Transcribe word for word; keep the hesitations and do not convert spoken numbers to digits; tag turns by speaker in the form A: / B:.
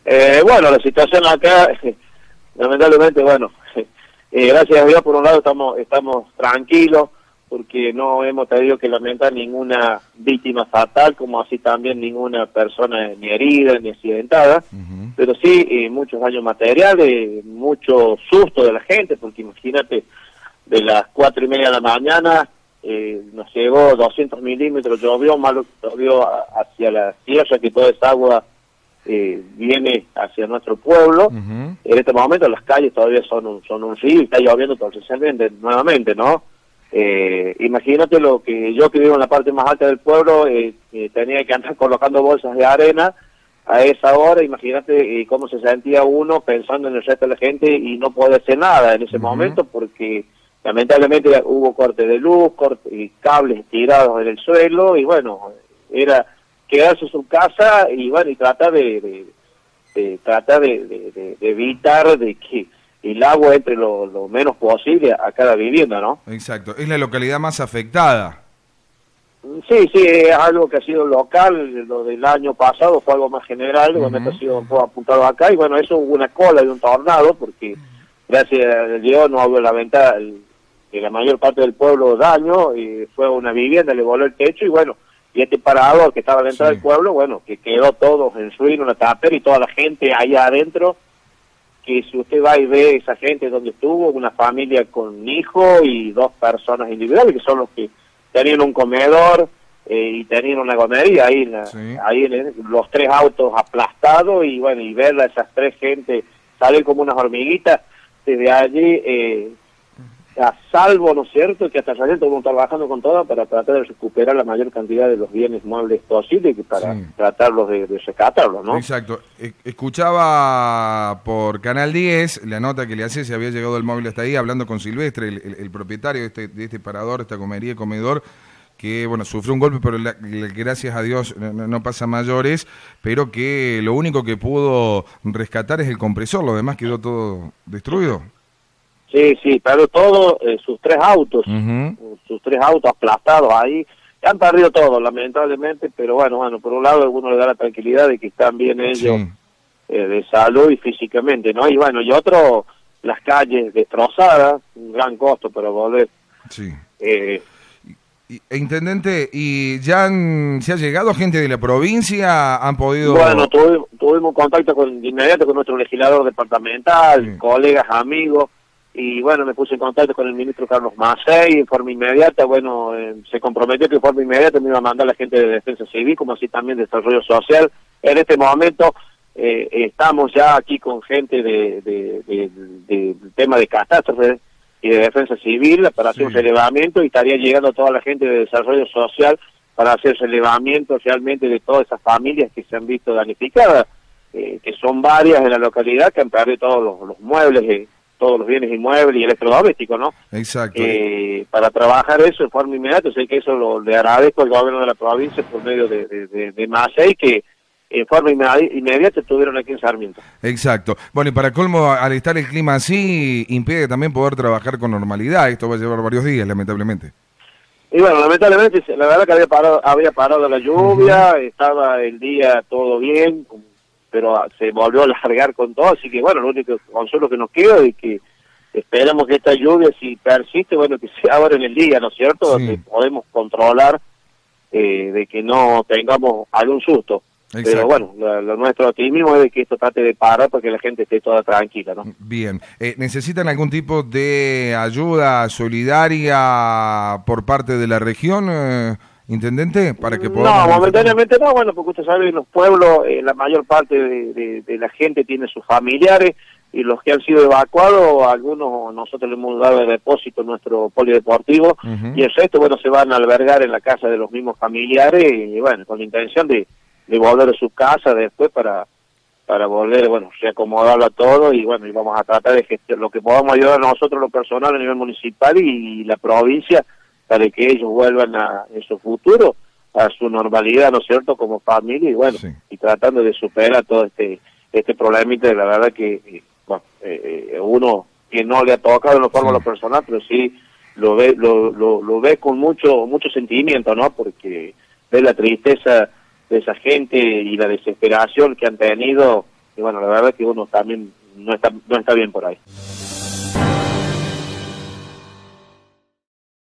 A: Eh, bueno, la situación acá, lamentablemente, bueno, eh, gracias a Dios, por un lado estamos estamos tranquilos, porque no hemos tenido que lamentar ninguna víctima fatal, como así también ninguna persona ni herida ni accidentada, uh-huh. pero sí eh, muchos daños materiales, mucho susto de la gente, porque imagínate, de las cuatro y media de la mañana eh, nos llegó doscientos milímetros, llovió, malo llovió hacia la sierra, que toda esa agua eh, viene hacia nuestro pueblo. Uh-huh. En este momento las calles todavía son un, son un río y está lloviendo torrencialmente nuevamente, ¿no? Eh, imagínate lo que yo que vivo en la parte más alta del pueblo, eh, eh, tenía que andar colocando bolsas de arena a esa hora. Imagínate eh, cómo se sentía uno pensando en el resto de la gente y no poder hacer nada en ese uh-huh. momento, porque lamentablemente hubo corte de luz, corte, y cables tirados en el suelo, y bueno, era quedarse en su casa y bueno, y tratar de, de, de tratar de, de, de, de evitar de que el agua entre lo, lo menos posible a cada vivienda, ¿no?
B: Exacto, es la localidad más afectada.
A: Sí, sí, es algo que ha sido local, lo del año pasado fue algo más general, uh-huh. donde ha sido un poco apuntado acá, y bueno, eso hubo una cola de un tornado, porque gracias a Dios no hubo la venta, que la mayor parte del pueblo daño, y fue una vivienda, le voló el techo, y bueno, y este parador que estaba dentro sí. del pueblo, bueno, que quedó todo en ruina, una tapera, y toda la gente allá adentro, que si usted va y ve esa gente donde estuvo, una familia con hijo y dos personas individuales, que son los que tenían un comedor eh, y tenían una gomería ahí, la, sí. ahí en los tres autos aplastados, y bueno, y ver a esas tres gente salir como unas hormiguitas desde allí, eh, a salvo, ¿no es cierto?, que hasta allá estamos trabajando con todo para tratar de recuperar la mayor cantidad de los bienes muebles posibles, para sí. tratarlos de, de rescatarlos, ¿no?
B: Exacto. Escuchaba por Canal diez la nota que le hacía, se había llegado el móvil hasta ahí, hablando con Silvestre, el, el, el propietario de este, de este parador, esta comería y comedor, que bueno, sufrió un golpe, pero la, la, gracias a Dios no, no pasa mayores, pero que lo único que pudo rescatar es el compresor, lo demás quedó todo destruido.
A: Sí, sí, pero todo, eh, sus tres autos, uh-huh. sus tres autos aplastados ahí, han perdido todo, lamentablemente, pero bueno, bueno, por un lado uno le da la tranquilidad de que están bien ellos sí. eh, de salud y físicamente, ¿no? Y bueno, y otro, las calles destrozadas, un gran costo para volver.
B: Sí.
A: Eh,
B: y, Intendente, ¿y ya han, se ha llegado gente de la provincia? ¿Han podido...?
A: Bueno, tuvimos, tuvimos contacto con, de inmediato con nuestro legislador departamental, sí. colegas, amigos, y bueno, me puse en contacto con el ministro Carlos Macei en forma inmediata. Bueno, eh, se comprometió que en forma inmediata me iba a mandar la gente de Defensa Civil, como así también de Desarrollo Social. En este momento eh, estamos ya aquí con gente de, de, de, de, de tema de catástrofe y de Defensa Civil para hacer sí. un relevamiento, y estaría llegando toda la gente de Desarrollo Social para hacer relevamiento realmente de todas esas familias que se han visto danificadas, eh, que son varias en la localidad, que han perdido todos los, los muebles, eh, todos los bienes inmuebles y electrodomésticos, ¿no?
B: Exacto.
A: Eh, para trabajar eso en forma inmediata, sé que eso lo le agradezco al gobierno de la provincia por medio de, de, de, de Macei, que en forma inmediata estuvieron aquí en Sarmiento.
B: Exacto. Bueno, y para colmo, al estar el clima así, impide también poder trabajar con normalidad. Esto va a llevar varios días, lamentablemente.
A: Y bueno, lamentablemente, la verdad que había parado, había parado la lluvia, uh-huh. estaba el día todo bien, pero se volvió a largar con todo, así que bueno, lo único consuelo que nos queda es que esperamos que esta lluvia, si persiste, bueno, que sea ahora en el día, ¿no es cierto?, sí. donde podemos controlar eh, de que no tengamos algún susto. Exacto. Pero bueno, lo, lo nuestro optimismo es de que esto trate de parar para que la gente esté toda tranquila, ¿no?
B: Bien. Eh, ¿Necesitan algún tipo de ayuda solidaria por parte de la región, eh, Intendente, para que podamos...?
A: No, momentáneamente no, bueno, porque usted sabe, en los pueblos eh, la mayor parte de, de, de la gente tiene sus familiares, y los que han sido evacuados, algunos nosotros le hemos dado de depósito en nuestro polideportivo, uh-huh. y el resto, bueno, se van a albergar en la casa de los mismos familiares, y bueno, con la intención de, de volver a su casa después para para volver, bueno, reacomodarlo a todo, y bueno, y vamos a tratar de gestionar lo que podamos ayudar a nosotros, lo personal, a nivel municipal y, y la provincia, para que ellos vuelvan a, en su futuro a su normalidad, ¿no es cierto?, como familia, y bueno, sí. y tratando de superar todo este este problemita. De la verdad que, bueno, eh, uno que no le ha tocado en la forma sí. lo personal, pero sí lo ve lo, lo, lo ve con mucho mucho sentimiento, ¿no?, porque ve la tristeza de esa gente y la desesperación que han tenido y bueno, la verdad es que uno también no está, no está bien por ahí.